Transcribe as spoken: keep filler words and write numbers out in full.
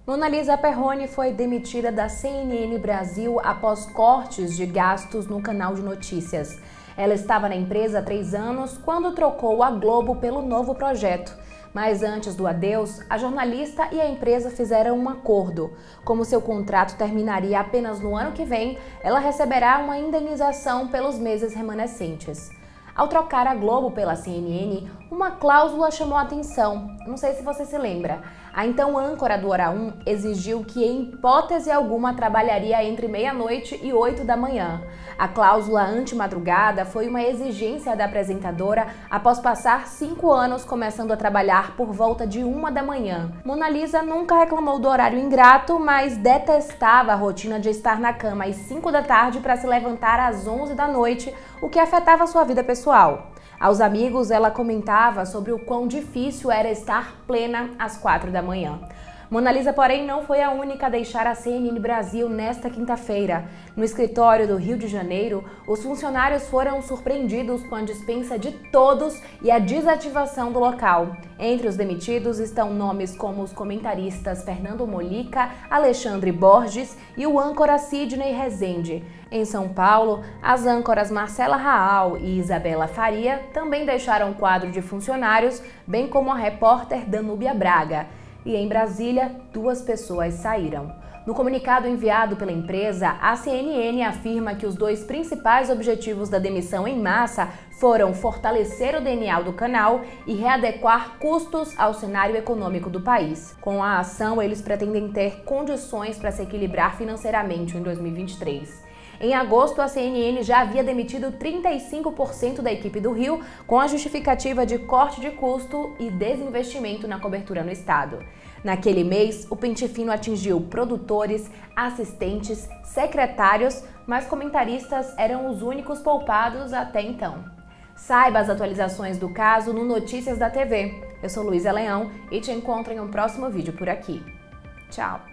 Monalisa Perrone foi demitida da C N N Brasil após cortes de gastos no canal de notícias. Ela estava na empresa há três anos quando trocou a Globo pelo novo projeto. Mas antes do adeus, a jornalista e a empresa fizeram um acordo. Como seu contrato terminaria apenas no ano que vem, ela receberá uma indenização pelos meses remanescentes. Ao trocar a Globo pela C N N, uma cláusula chamou a atenção. Não sei se você se lembra. A então âncora do Hora um exigiu que, em hipótese alguma, trabalharia entre meia-noite e oito da manhã. A cláusula anti-madrugada foi uma exigência da apresentadora após passar cinco anos começando a trabalhar por volta de uma da manhã. Monalisa nunca reclamou do horário ingrato, mas detestava a rotina de estar na cama às cinco da tarde para se levantar às onze da noite, o que afetava sua vida pessoal. Aos amigos, ela comentava sobre o quão difícil era estar plena às quatro da manhã. Monalisa, porém, não foi a única a deixar a C N N Brasil nesta quinta-feira. No escritório do Rio de Janeiro, os funcionários foram surpreendidos com a dispensa de todos e a desativação do local. Entre os demitidos estão nomes como os comentaristas Fernando Molica, Alexandre Borges e o âncora Sidney Rezende. Em São Paulo, as âncoras Marcela Raal e Isabela Faria também deixaram o quadro de funcionários, bem como a repórter Danúbia Braga. E em Brasília, duas pessoas saíram. No comunicado enviado pela empresa, a C N N afirma que os dois principais objetivos da demissão em massa foram fortalecer o D N A do canal e readequar custos ao cenário econômico do país. Com a ação, eles pretendem ter condições para se equilibrar financeiramente em dois mil e vinte e três. Em agosto, a C N N já havia demitido trinta e cinco por cento da equipe do Rio, com a justificativa de corte de custo e desinvestimento na cobertura no estado. Naquele mês, o pente fino atingiu produtores, assistentes, secretários, mas comentaristas eram os únicos poupados até então. Saiba as atualizações do caso no Notícias da T V. Eu sou Luísa Leão e te encontro em um próximo vídeo por aqui. Tchau!